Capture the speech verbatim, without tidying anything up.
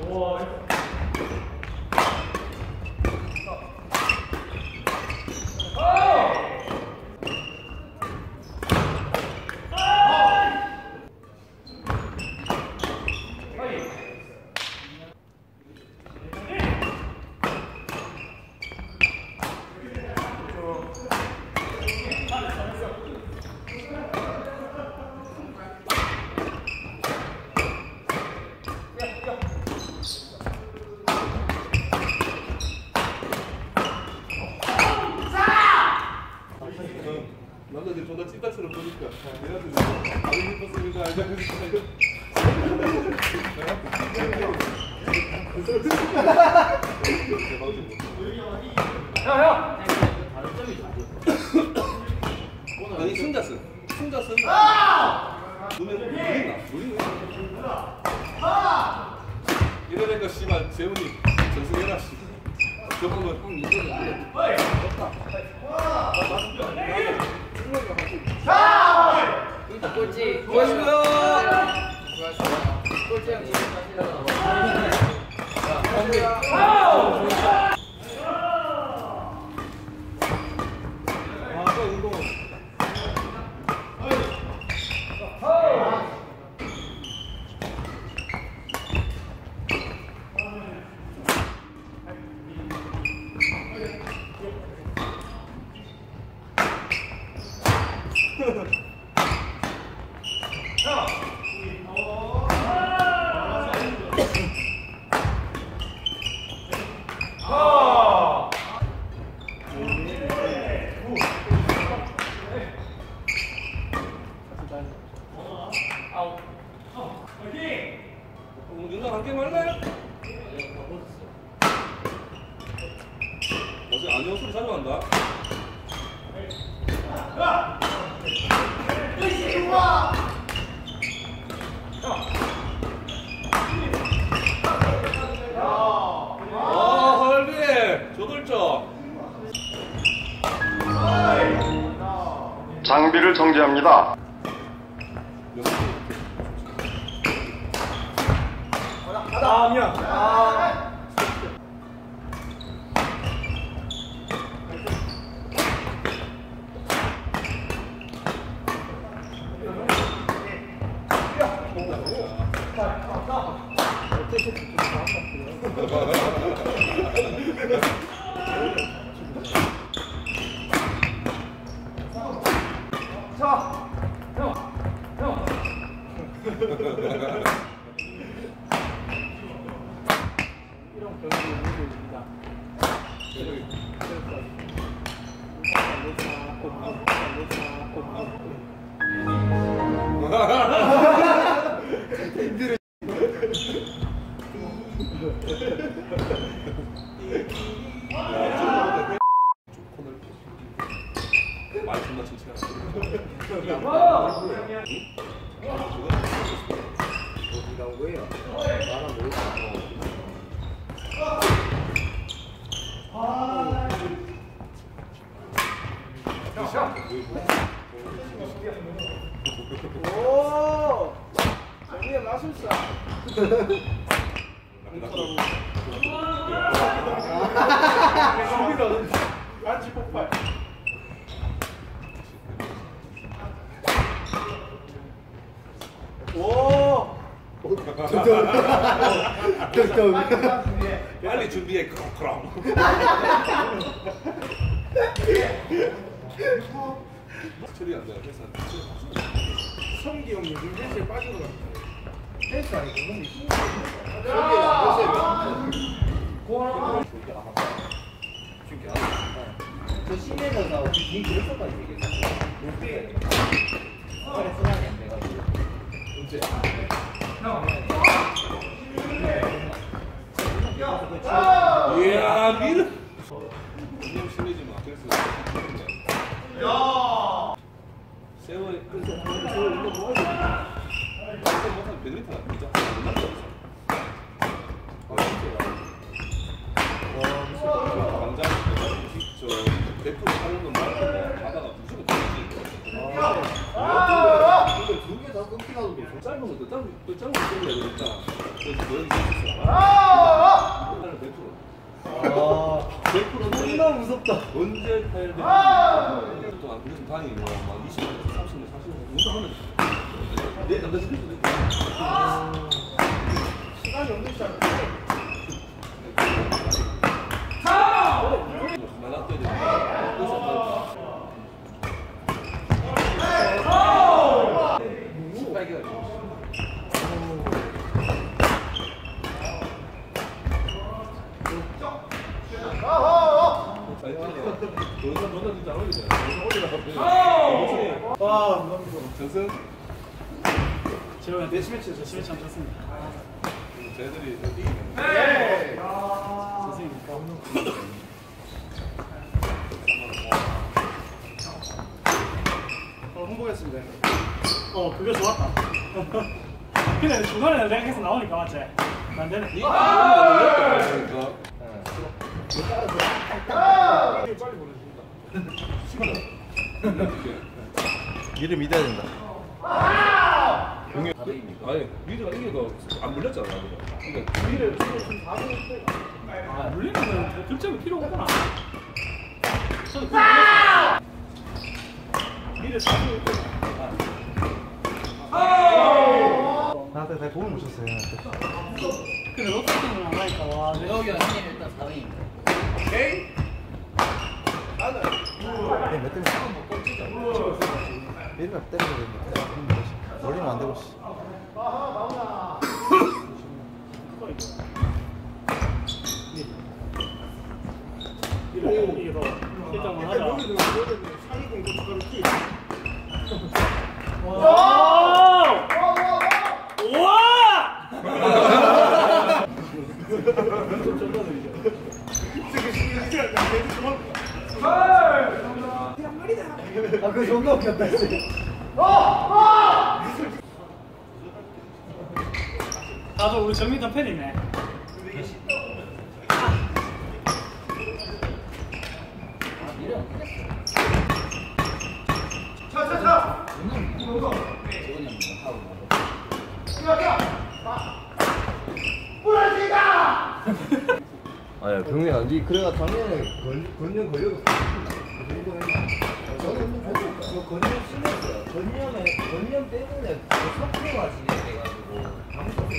남자들 존나 찐따처럼 보니까 얘네들 다른 힘었으니까 알자. 형 형. 아니 승자승 승자승 눈에 물리나 물리나 이러니까 씨발 재훈이 전승해라 씨 저거는 형 이제는 안 돼. 자! 꼴찌. 고맙습니다. 꼴찌 형님. 아, 또 운동. 윤상 한 게임 할래? 어제 안녕 소리 자주 한다. 아, 헐비 조돌적. 장비를 정지합니다. 아 미안. 아. 자, 형, 형. 이런 경기 운동입니다. 힘들어. 말 존나 칭찬하네. 어디가 온 거예요? 나랑 모르겠어. 오! 정리의 마술사. 안지 폭발. 오! 빨리 준비해. 그럼. 처리 안 돼. 회사. 성기 형님 요즘 헬스에 빠진 것 같아요. 헬스 아니고 너무 힘들어. 저 심해져서 우리 뒤에 그랬었다니 얘기했어. 높게 스트레스 순환이 안 돼가지고. 언제? 이야 미르. 너무 심해지 마. 그래서. 야. 세월이 그래서 세월 운동 뭐 하지? 운동 못하면 배드민턴 안 되죠? 강장 저 대표 하는 건 말고 가다가 무조건 되지. 아. 근데 두 개 다 끊기나도 짧은 것도 짧은 거 짧은 거 끊어야 되니까. 그래서 너 여기 있었어. 아! 백 퍼센트. 아, 백 퍼센트 너무 무섭다. 언제 팔 백 퍼센트 동안 그래서 다니 막 이십 년, 삼십 년, 사십 년 운동하면 내 남자친구도 시간이 없는 시간. 아, 정승? 제가 매치 매치에서 십 매치 안 쳤습니다. 쟤들이 이기면 네. 선생님입니까? 어, 홍보했습니다. 어, 그거 좋았다. 근데 중간에 내가 계속 나오니까 맞지? 안 되네. 니가 그러니까 빨리 보내줍니다. 미를 믿어야 된다. 공연 아니 미드가 이겨도 안 물렸잖아. 그러니까 미를 지금 사 분 아, 물리는 건 득점이 필요 없구나. 저도 그거 몰랐어요. 미를 사 분 나한테 다 도움 못 줬어요. 근데 롯데팀은 안 하니까 와. 내가 여기 형님 일단 사 등입니다. 오케이? 나는 네, 몇 대면 한번 못 던지죠. 미리가 때려야 되는데 놀리면 안 되고 씨. 이게 이게 더 일단만 하자. 상위권 고춧가루 키. 와! 우와! 아, 그거 존나 웃겼다, 씨. 나도 우리 정민턴 팬이네. 차차차! 재훈이 형님 하고 아야 병민아, 니 그래가 작년에 건년 걸려도 저는 뭐 건년 심했어요. 건년에 건년 때문에 석회가 진행돼가지고 아무도